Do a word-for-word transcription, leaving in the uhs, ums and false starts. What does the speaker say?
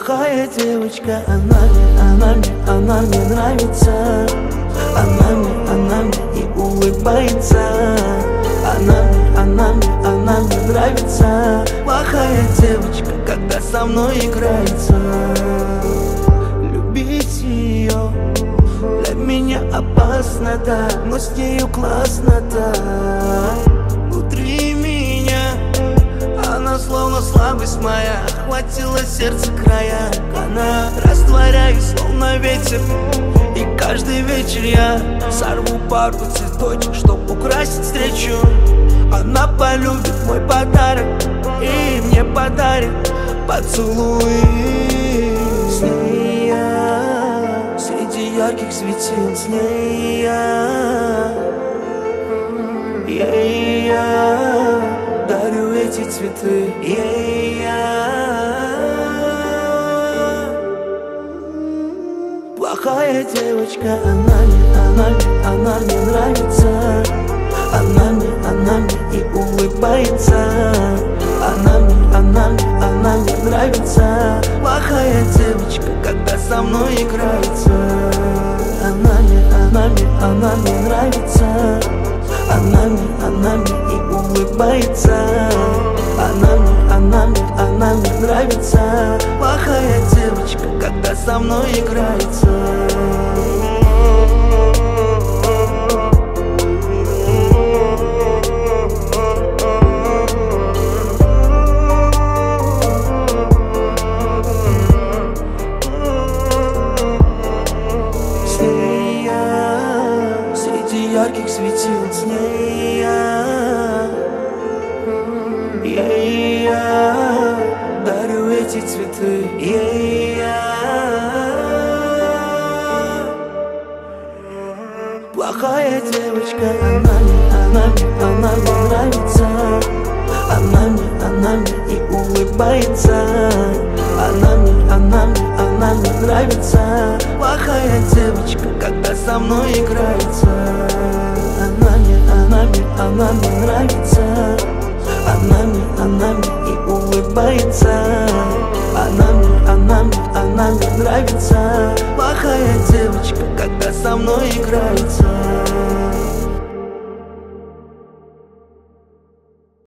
Плохая девочка, она мне, она мне, она мне нравится. Она мне, она мне и улыбается. Она мне, она мне, она мне нравится. Плохая девочка, когда со мной играется. Любить ее для меня опасно, да, но с нею классно, да. Внутри меня она словно слабость моя, охватила сердце края. Она растворяюсь, словно ветер, и каждый вечер я сорву пару цветочек, чтоб украсить встречу. Она полюбит мой подарок и мне подарит поцелуй. С ней я среди ярких светил, с ней я, ей я дарю эти цветы, ей я. Плохая девочка, она мне, она мне, она мне нравится. Она мне, она мне и улыбается. Она мне, она мне, она мне нравится. Плохая девочка, когда со мной играется. Она мне, она мне, она мне нравится. Она мне, она мне и улыбается. Она мне, она мне, она мне нравится. Плохая девочка, когда со мной играется. С ней я среди ярких светил, с ней я, ей я дарю эти цветы, ей я. Плохая девочка, она мне, она мне, она мне нравится. Она мне, она мне и улыбается. Она мне, она мне, она мне нравится. Плохая девочка, когда со мной играется. Она мне, она мне, она мне нравится. Она мне, она мне и улыбается. Она мне, она мне, она мне нравится. Плохая девочка, когда со мной играется.